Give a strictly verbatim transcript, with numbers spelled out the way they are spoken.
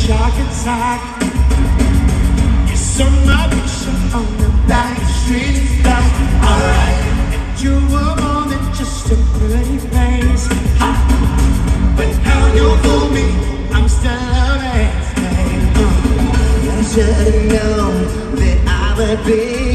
shark attack. You saw my picture on the Backstreet Boys. Alright, and you were more than just a pretty face. Ha. But how you fool me, I'm still a man. I should've known that I would be